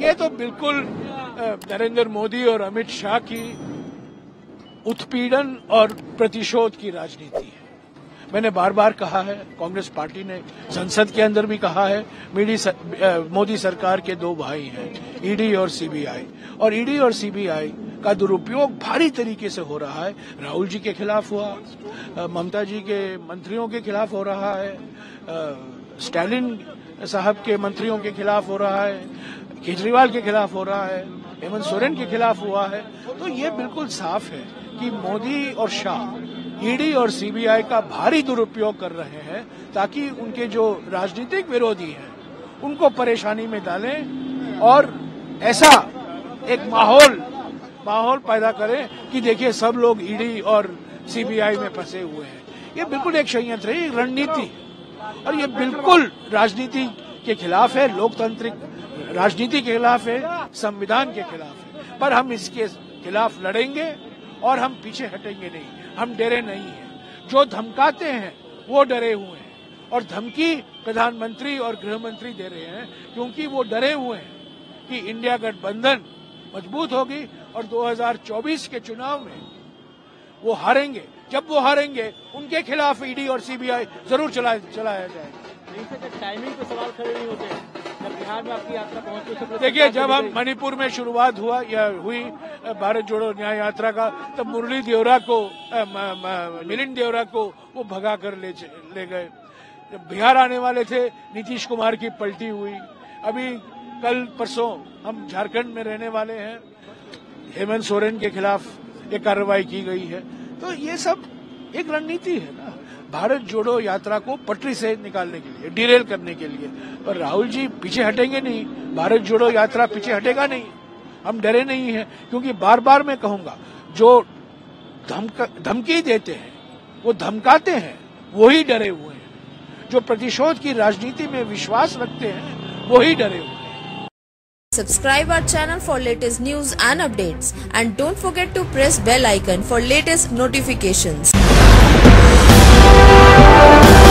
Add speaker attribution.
Speaker 1: ये तो बिल्कुल नरेंद्र मोदी और अमित शाह की उत्पीड़न और प्रतिशोध की राजनीति है। मैंने बार बार कहा है, कांग्रेस पार्टी ने संसद के अंदर भी कहा है, मोदी सरकार के दो भाई हैं, ईडी और सीबीआई, और ईडी और सीबीआई का दुरुपयोग भारी तरीके से हो रहा है। राहुल जी के खिलाफ हुआ, ममता जी के मंत्रियों के खिलाफ हो रहा है, स्टालिन साहब के मंत्रियों के खिलाफ हो रहा है, केजरीवाल के खिलाफ हो रहा है, हेमंत सोरेन के खिलाफ हुआ है। तो ये बिल्कुल साफ है कि मोदी और शाह ईडी और सीबीआई का भारी दुरुपयोग कर रहे हैं ताकि उनके जो राजनीतिक विरोधी हैं उनको परेशानी में डालें और ऐसा एक माहौल पैदा करें कि देखिए सब लोग ईडी और सीबीआई में फंसे हुए हैं। ये बिल्कुल एक षड्यंत्र है, एक रणनीति, और ये बिल्कुल राजनीति के खिलाफ है, लोकतांत्रिक राजनीति के खिलाफ है, संविधान के खिलाफ है। पर हम इसके खिलाफ लड़ेंगे और हम पीछे हटेंगे नहीं, हम डरे नहीं हैं। जो धमकाते हैं वो डरे हुए हैं, और धमकी प्रधानमंत्री और गृह मंत्री दे रहे हैं क्योंकि वो डरे हुए हैं कि इंडिया गठबंधन मजबूत होगी और 2024 के चुनाव में वो हारेंगे। जब वो हारेंगे उनके खिलाफ ईडी और सीबीआई जरूर चलाया जाएगा।
Speaker 2: टाइमिंग पे सवाल खड़े नहीं होते हैं। जब बिहार में आपकी यात्रा पहुंची,
Speaker 1: देखिए जब हम मणिपुर में शुरुआत हुई भारत जोड़ो न्याय यात्रा का, तब मिलिंद देवरा को वो भगा कर ले गए। जब बिहार आने वाले थे नीतीश कुमार की पलटी हुई। अभी कल परसों हम झारखंड में रहने वाले हैं, हेमंत सोरेन के खिलाफ एक कार्रवाई की गई है। तो ये सब एक रणनीति है ना, भारत जोड़ो यात्रा को पटरी से निकालने के लिए, डिरेल करने के लिए। पर राहुल जी पीछे हटेंगे नहीं, भारत जोड़ो यात्रा पीछे हटेगा नहीं, हम डरे नहीं हैं। क्योंकि बार बार मैं कहूंगा, जो धमकी देते हैं, वो धमकाते हैं, वही डरे हुए हैं। जो प्रतिशोध की राजनीति में विश्वास रखते हैं, वही डरे हुए हैं।
Speaker 3: Subscribe our channel for latest news and updates, and don't forget to press bell icon for latest notifications.